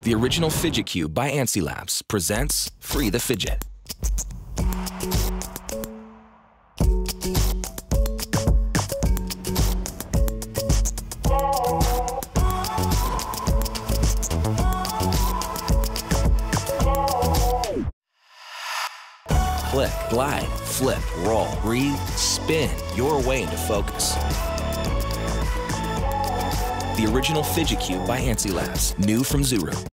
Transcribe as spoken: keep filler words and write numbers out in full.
The original Fidget Cube by Antsy Labs presents Free the Fidget. Click, glide, flip, roll, breathe, spin your way into focus. The original Fidget Cube by Antsy Labs, new from ZURU.